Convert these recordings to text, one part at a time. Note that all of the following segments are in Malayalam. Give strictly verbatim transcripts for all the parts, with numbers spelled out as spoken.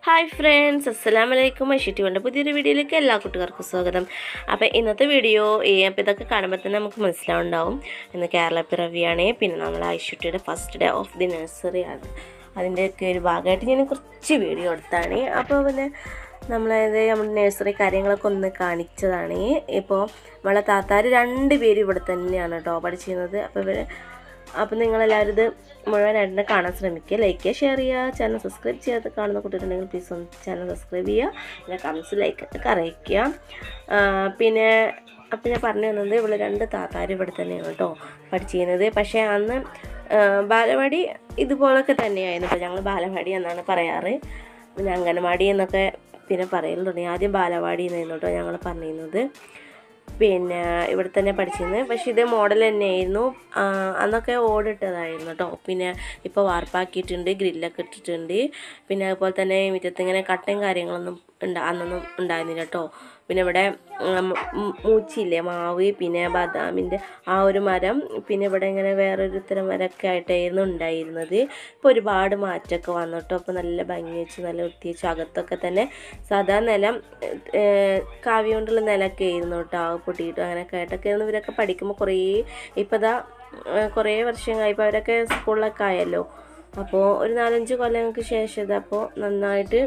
ഹായ് ഫ്രണ്ട്സ്, അസ്സലാമു അലൈക്കും. ഐഷുട്ടിയുടെ പുതിയൊരു വീഡിയോയിലേക്ക് എല്ലാ കൂട്ടുകാർക്കും സ്വാഗതം. അപ്പോൾ ഇന്നത്തെ വീഡിയോ അപ്പോൾ ഇതൊക്കെ കാണുമ്പോൾ തന്നെ നമുക്ക് മനസ്സിലാവുണ്ടാവും ഇന്ന് കേരള പിറവിയാണ്. പിന്നെ നമ്മൾ ഐഷുട്ടിയുടെ first day of the nursery ആണ്. അതിൻ്റെയൊക്കെ ഒരു ഭാഗമായിട്ട് ഞാൻ കുറച്ച് വീഡിയോ എടുത്താണ്. അപ്പോൾ പിന്നെ നമ്മളത് നമ്മുടെ നഴ്സറി കാര്യങ്ങളൊക്കെ ഒന്ന് കാണിച്ചതാണ്. ഇപ്പോൾ നമ്മളെ താത്താർ രണ്ട് പേരും ഇവിടെ തന്നെയാണ് കേട്ടോ പഠിച്ചിരുന്നത്. അപ്പോൾ ഇവർ അപ്പോൾ നിങ്ങളെല്ലാവരും ഇത് മുഴുവനായിട്ട് കാണാൻ ശ്രമിക്കുക, ലൈക്ക് ചെയ്യുക, ഷെയർ ചെയ്യുക. ചാനൽ സബ്സ്ക്രൈബ് ചെയ്യാതെ കാണുന്ന കുട്ടികളുണ്ടെങ്കിൽ പ്ലീസ് ഒന്ന് ചാനൽ സബ്സ്ക്രൈബ് ചെയ്യുക. പിന്നെ കമൻസ് ലൈക്കൊക്കെ അറിയിക്കുക. പിന്നെ അപ്പം ഞാൻ പറഞ്ഞു തന്നത് ഇവിടെ രണ്ട് താത്താർ ഇവിടെ തന്നെയാണ് കേട്ടോ പഠിച്ചിരുന്നത്. പക്ഷേ അന്ന് ബാലവാടി ഇതുപോലൊക്കെ തന്നെയായിരുന്നു. ഇപ്പോൾ ഞങ്ങൾ ബാലവാടി എന്നാണ് പറയാറ്, പിന്നെ അംഗനവാടി എന്നൊക്കെ പിന്നെ പറയൽ തുടങ്ങി. ആദ്യം ബാലവാടി എന്നായിരുന്നു കേട്ടോ ഞങ്ങൾ പറഞ്ഞിരുന്നത്. പിന്നെ ഇവിടെ തന്നെ പഠിച്ചിരുന്നത്. പക്ഷേ ഇതേ മോഡൽ തന്നെയായിരുന്നു. അന്നൊക്കെ ഓടിട്ടതായിരുന്നു കേട്ടോ. പിന്നെ ഇപ്പോൾ വാർപ്പാക്കിയിട്ടുണ്ട്, ഗ്രില്ലൊക്കെ ഇട്ടിട്ടുണ്ട്. പിന്നെ അതുപോലെ തന്നെ മുറ്റത്ത് ഇങ്ങനെ കട്ടയും കാര്യങ്ങളൊന്നും ഉണ്ടാ അന്നൊന്നും ഉണ്ടായിരുന്നില്ല കേട്ടോ. പിന്നെ ഇവിടെ മൂച്ചില്ലേ, മാവ്, പിന്നെ ബദാമിൻ്റെ ആ ഒരു മരം, പിന്നെ ഇവിടെ ഇങ്ങനെ വേറൊരു തരം മരമൊക്കെ ആയിട്ടായിരുന്നു ഉണ്ടായിരുന്നത്. ഇപ്പോൾ ഒരുപാട് മാറ്റമൊക്കെ വന്നു കേട്ടോ. അപ്പോൾ നല്ല ഭംഗി വെച്ച് നല്ല വൃത്തി വെച്ച് അകത്തൊക്കെ തന്നെ സാധാ നിലം കാവ്യ കൊണ്ടുള്ള നിലമൊക്കെ ആയിരുന്നു കേട്ടോ. ആ പൊട്ടിയിട്ട് അങ്ങനെയൊക്കെ ആയിട്ടൊക്കെ ആയിരുന്നു ഇവരൊക്കെ പഠിക്കുമ്പോൾ. കുറേ ഇപ്പോൾ ഇതാ കുറേ വർഷങ്ങളായിപ്പോൾ അവരൊക്കെ സ്കൂളിലൊക്കെ ആയല്ലോ. അപ്പോൾ ഒരു നാലഞ്ച് കൊല്ലങ്ങൾക്ക് ശേഷം ഇതപ്പോൾ നന്നായിട്ട്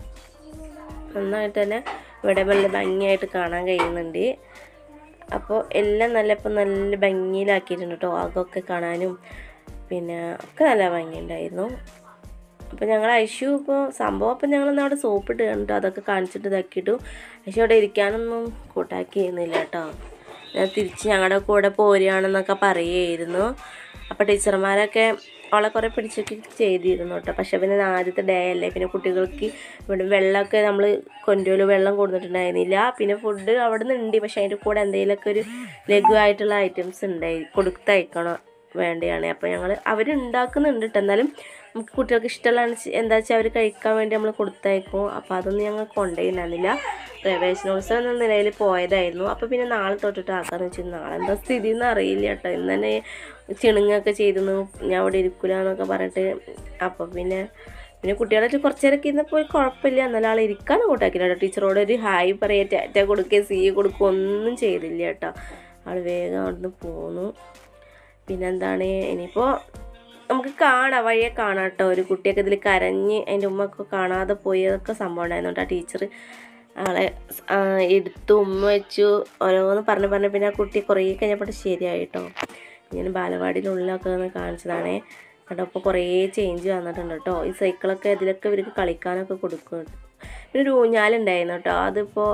നന്നായിട്ട് തന്നെ ഇവിടെ നല്ല ഭംഗിയായിട്ട് കാണാൻ കഴിയുന്നുണ്ട്. അപ്പോൾ എല്ലാം നല്ല ഇപ്പോൾ നല്ല ഭംഗിയിലാക്കിയിട്ടുണ്ട് കേട്ടോ. അകൊക്കെ കാണാനും പിന്നെ ഒക്കെ നല്ല ഭംഗിയുണ്ടായിരുന്നു. അപ്പോൾ ഞങ്ങൾ ഐഷു ഇപ്പോൾ സംഭവം അപ്പം ഞങ്ങളൊന്ന് അവിടെ സോപ്പിട്ട് കണ്ടു, അതൊക്കെ കാണിച്ചിട്ട് ഇതാക്കിയിട്ടു. ഐഷു അവിടെ ഇരിക്കാനൊന്നും കൂട്ടാക്കിയിരുന്നില്ല കേട്ടോ. ഞാൻ തിരിച്ച് ഞങ്ങളുടെ കൂടെ പോരുകയാണെന്നൊക്കെ പറയുമായിരുന്നു. അപ്പോൾ ടീച്ചർമാരൊക്കെ അവളെ കുറേ പിടിച്ചൊക്കെ ചെയ്തിരുന്നു കേട്ടോ. പക്ഷേ പിന്നെ ആദ്യത്തെ ഡേ അല്ലേ, പിന്നെ കുട്ടികൾക്ക് ഇവിടെ വെള്ളമൊക്കെ നമ്മൾ കൊണ്ടുപോലും വെള്ളം കൊടുത്തിട്ടുണ്ടായിരുന്നില്ല. പിന്നെ ഫുഡ് അവിടെ നിന്ന് ഉണ്ട്, പക്ഷേ അതിൻ്റെ കൂടെ എന്തെങ്കിലുമൊക്കെ ഒരു ലഘുവായിട്ടുള്ള ഐറ്റംസ് ഉണ്ടായി കൊടുത്തയക്കണം വേണ്ടിയാണ്. അപ്പോൾ ഞങ്ങൾ അവരുണ്ടാക്കുന്നുണ്ട് കേട്ടോ. എന്നാലും നമുക്ക് കുട്ടികൾക്ക് ഇഷ്ടമുള്ള എന്താ വെച്ചാൽ അവർ കഴിക്കാൻ വേണ്ടി നമ്മൾ കൊടുത്തയക്കും. അപ്പോൾ അതൊന്നും ഞങ്ങൾ കൊണ്ടുപോയിരുന്നില്ല. പ്രവേശനോത്സവം എന്ന നിലയിൽ പോയതായിരുന്നു. അപ്പോൾ പിന്നെ നാളെ തൊട്ടിട്ട് ആക്കാമെന്ന് വെച്ചാൽ നാളെ എന്താ സ്ഥിതി എന്ന് അറിയില്ല കേട്ടോ. ഇന്ന് തന്നെ ചിണുങ്ങൊക്കെ ചെയ്തിരുന്നു, ഞാൻ അവിടെ ഇരിക്കില്ല എന്നൊക്കെ പറഞ്ഞിട്ട്. അപ്പോൾ പിന്നെ പിന്നെ കുട്ടികളായിട്ട് കുറച്ച് നേരമൊക്കെ ഇരുന്നപ്പോൾ കുഴപ്പമില്ല. എന്നാലും ആൾ ഇരിക്കാനും കൂട്ടാക്കില്ല കേട്ടോ. ടീച്ചറോട് ഒരു ഹായ് പറയുക, ടാറ്റ കൊടുക്കുക, സി കൊടുക്കുക ഒന്നും ചെയ്തില്ല കേട്ടോ. ആൾ വേഗം അവിടുന്ന് പോന്നു. പിന്നെന്താണ് ഇനിയിപ്പോൾ നമുക്ക് കാണാം, വഴിയെ കാണാം കേട്ടോ. ഒരു കുട്ടിയൊക്കെ ഇതിൽ കരഞ്ഞ് അതിൻ്റെ ഉമ്മയൊക്കെ കാണാതെ പോയതൊക്കെ സംഭവം ഉണ്ടായിരുന്നു കേട്ടോ. ടീച്ചർ ആളെ എടുത്തു ഉമ്മ വെച്ചു ഓരോന്ന് പറഞ്ഞ് പറഞ്ഞ് പിന്നെ ആ കുട്ടി കുറേ കഴിഞ്ഞപ്പോൾ ശരിയായിട്ടോ. ഞാൻ ബാലവാടിയിലുള്ളിലൊക്കെ ഒന്ന് കാണിച്ചതാണേ കേട്ടോ. അപ്പോൾ കുറേ ചേഞ്ച് വന്നിട്ടുണ്ട് കേട്ടോ. ഈ സൈക്കിളൊക്കെ ഇതിലൊക്കെ ഇവർക്ക് കളിക്കാനൊക്കെ കൊടുക്കും. പിന്നെ ഒരു ഊഞ്ഞാലുണ്ടായിരുന്നു കേട്ടോ. അതിപ്പോൾ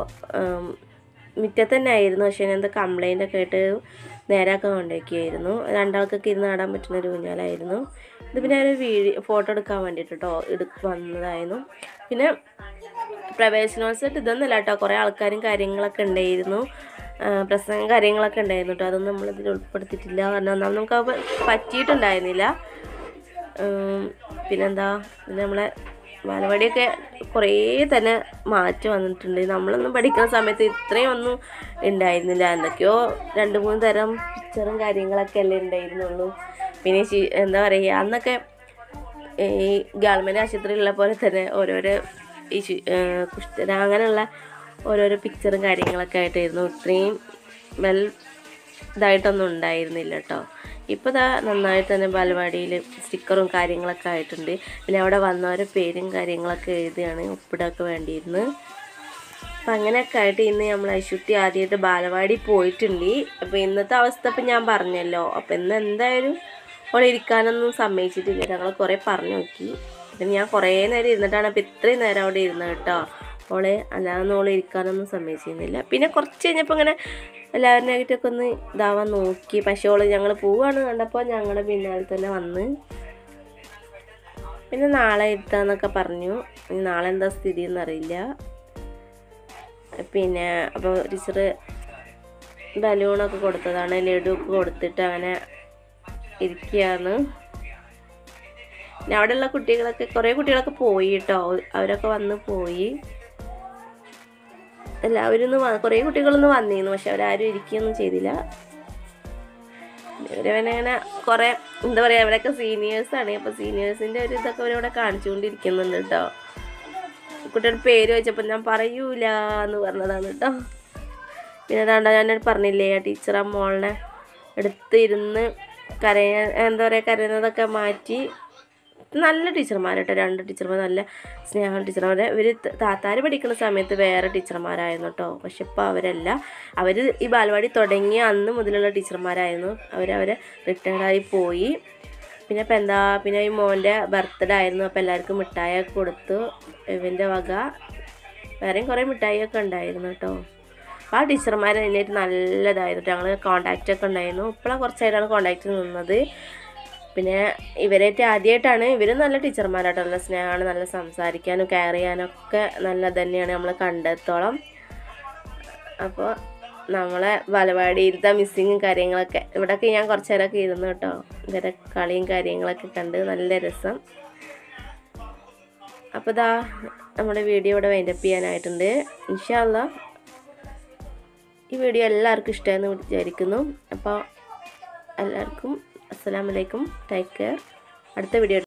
മുറ്റത്ത് തന്നെ ആയിരുന്നു, പക്ഷേ എന്താ കംപ്ലൈൻ്റ് ഒക്കെ ആയിട്ട് നേരാക്കാൻ കൊണ്ടുവയ്ക്കുകയായിരുന്നു. രണ്ടാൾക്കൊക്കെ ഇരുന്ന് ആടാൻ പറ്റുന്ന ഒരു ഊഞ്ഞാലായിരുന്നു ഇത്. പിന്നെ ഒരു വീഡിയോ ഫോട്ടോ എടുക്കാൻ വേണ്ടിയിട്ട് കേട്ടോ എടു വന്നതായിരുന്നു. പിന്നെ പ്രവേശനോത്സവം ഇതൊന്നുമല്ല കേട്ടോ, കുറേ ആൾക്കാരും കാര്യങ്ങളൊക്കെ ഉണ്ടായിരുന്നു, പ്രസംഗം കാര്യങ്ങളൊക്കെ ഉണ്ടായിരുന്നു കേട്ടോ. അതൊന്നും നമ്മളിതിൽ ഉൾപ്പെടുത്തിയിട്ടില്ല, കാരണം ഒന്നാമത് നമുക്ക് അത് പറ്റിയിട്ടുണ്ടായിരുന്നില്ല. പിന്നെന്താ പിന്നെ നമ്മളെ ബാലവാടിയൊക്കെ കുറേ തന്നെ മാറ്റം വന്നിട്ടുണ്ട്. നമ്മളൊന്നും പഠിക്കുന്ന സമയത്ത് ഇത്രയും ഒന്നും ഉണ്ടായിരുന്നില്ല. എന്തൊക്കെയോ രണ്ട് മൂന്ന് തരം പിക്ചറും കാര്യങ്ങളൊക്കെ അല്ലേ ഉണ്ടായിരുന്നുള്ളൂ. പിന്നെ എന്താ പറയുക, അന്നൊക്കെ ഈ ഗവൺമെൻറ് ആശുപത്രിയിലുള്ള പോലെ തന്നെ ഓരോരോ ഈ കുഷ്ഠര അങ്ങനെയുള്ള ഓരോരോ പിക്ചറും കാര്യങ്ങളൊക്കെ ആയിട്ടായിരുന്നു. ഇത്രയും വെൽ ഇതായിട്ടൊന്നും ഉണ്ടായിരുന്നില്ല കേട്ടോ. ഇപ്പോൾ ഇതാ നന്നായിട്ട് തന്നെ ബാലവാടിയിൽ സ്റ്റിക്കറും കാര്യങ്ങളൊക്കെ ആയിട്ടുണ്ട്. പിന്നെ അവിടെ വന്നവരെ പേരും കാര്യങ്ങളൊക്കെ എഴുതുകയാണ്, ഒപ്പിടൊക്കെ വേണ്ടിയിരുന്നു. അപ്പം അങ്ങനെയൊക്കെ ആയിട്ട് ഇന്ന് നമ്മൾ ഐഷുട്ടി ആദ്യമായിട്ട് ബാലവാടി പോയിട്ടുണ്ട്. അപ്പോൾ ഇന്നത്തെ അവസ്ഥ ഇപ്പം ഞാൻ പറഞ്ഞല്ലോ. അപ്പോൾ ഇന്ന് എന്തായാലും അവൾ ഇരിക്കാനൊന്നും സമ്മതിച്ചിട്ടില്ല. ഞങ്ങൾ കുറേ പറഞ്ഞു നോക്കി. പിന്നെ ഞാൻ കുറേ നേരം ഇരുന്നിട്ടാണ് അപ്പോൾ ഇത്രയും നേരം അവിടെ ഇരുന്നത് കേട്ടോ. അവളെ അല്ലാതെ അവൾ ഇരിക്കാനൊന്നും സമ്മതിച്ചിരുന്നില്ല. പിന്നെ കുറച്ച് കഴിഞ്ഞപ്പോൾ ഇങ്ങനെ എല്ലാവരുമായിട്ടൊക്കെ ഒന്ന് ഇതാവാൻ നോക്കി. പക്ഷേ അവൾ ഞങ്ങൾ പോവുകയാണ് കണ്ടപ്പോൾ ഞങ്ങളുടെ പിന്നാലെ തന്നെ വന്ന് പിന്നെ നാളെ ഇരുത്താന്നൊക്കെ പറഞ്ഞു. നാളെ എന്താ സ്ഥിതി എന്നറിയില്ല. പിന്നെ അപ്പോൾ ടീച്ചർ ബലൂണൊക്കെ കൊടുത്തതാണ്, ലഡു ഒക്കെ കൊടുത്തിട്ട് അങ്ങനെ ഇരിക്കുകയാണ്. പിന്നെ അവിടെയുള്ള കുട്ടികളൊക്കെ കുറേ കുട്ടികളൊക്കെ പോയി കേട്ടോ. അവരൊക്കെ വന്ന് പോയി. എല്ലാവരും ഒന്ന് കുറേ കുട്ടികളൊന്നും വന്നിരുന്നു, പക്ഷെ അവരാരും ഇരിക്കുകയൊന്നും ചെയ്തില്ല. ഇവരവനങ്ങനെ കുറേ എന്താ പറയുക, അവരൊക്കെ സീനിയേഴ്സാണ്. അപ്പോൾ സീനിയേഴ്സിൻ്റെ ഒരു ഇതൊക്കെ അവരവിടെ കാണിച്ചുകൊണ്ടിരിക്കുന്നുണ്ട് കേട്ടോ. കുട്ടിയുടെ പേര് ചോദിച്ചപ്പോൾ ഞാൻ പറയൂല എന്ന് പറഞ്ഞതാണ് കേട്ടോ. പിന്നെ അതാണ്ട ഞാൻ പറഞ്ഞില്ലേ ആ ടീച്ചർ ആ മോളിനെ എടുത്ത് ഇരുന്ന് കരയാൻ എന്താ പറയുക കരയുന്നതൊക്കെ മാറ്റി നല്ല ടീച്ചർമാരട്ടോ, രണ്ട് ടീച്ചർമാർ നല്ല സ്നേഹമുള്ള ടീച്ചർമാർ. ഇവർ താത്താർ പഠിക്കുന്ന സമയത്ത് വേറെ ടീച്ചർമാരായിരുന്നു കേട്ടോ. പക്ഷെ ഇപ്പോൾ അവരല്ല, അവർ ഈ ബാലവാടി തുടങ്ങിയ അന്ന് മുതലുള്ള ടീച്ചർമാരായിരുന്നു. അവരവരെ റിട്ടയർഡായി പോയി. പിന്നെ ഇപ്പം എന്താ പിന്നെ ഈ മോൻ്റെ ബർത്ത്ഡേ ആയിരുന്നു. അപ്പോൾ എല്ലാവർക്കും മിഠായിയൊക്കെ കൊടുത്തു. ഇവൻ്റെ വക വേറെയും കുറേ മിഠായിയൊക്കെ ഉണ്ടായിരുന്നു കേട്ടോ. ആ ടീച്ചർമാർ അതിനായിട്ട് നല്ലതായിരുന്നു. ഞങ്ങൾ കോണ്ടാക്റ്റൊക്കെ ഉണ്ടായിരുന്നു. ഇപ്പോഴാണ് കുറച്ചായിട്ടാണ് കോണ്ടാക്റ്റ് നിന്നത്. പിന്നെ ഇവരായിട്ട് ആദ്യമായിട്ടാണ്. ഇവരും നല്ല ടീച്ചർമാരാട്ടോ, നല്ല സ്നേഹമാണ്, നല്ല സംസാരിക്കാനും കെയർ ചെയ്യാനൊക്കെ നല്ലത് തന്നെയാണ് നമ്മൾ കണ്ടെത്തോളം. അപ്പോൾ നമ്മളെ ബാലവാടിയിലത്തെ മിസ്സിങ്ങും കാര്യങ്ങളൊക്കെ ഇവിടെയൊക്കെ ഞാൻ കുറച്ച് നേരമൊക്കെ ഇരുന്നു കേട്ടോ. ഇവരെ കളിയും കാര്യങ്ങളൊക്കെ കണ്ട് നല്ല രസം. അപ്പോൾ ഇതാ നമ്മുടെ വീഡിയോ ഇവിടെ വൈൻഡപ്പ് ചെയ്യാനായിട്ടുണ്ട്. ഇൻഷാ അല്ലാഹ് ഈ വീഡിയോ എല്ലാവർക്കും ഇഷ്ടമായെന്ന് വിചാരിക്കുന്നു. അപ്പോൾ എല്ലാവർക്കും അസ്സലാമു അലൈക്കും, ടേക്ക് കെയർ. അടുത്ത വീഡിയോ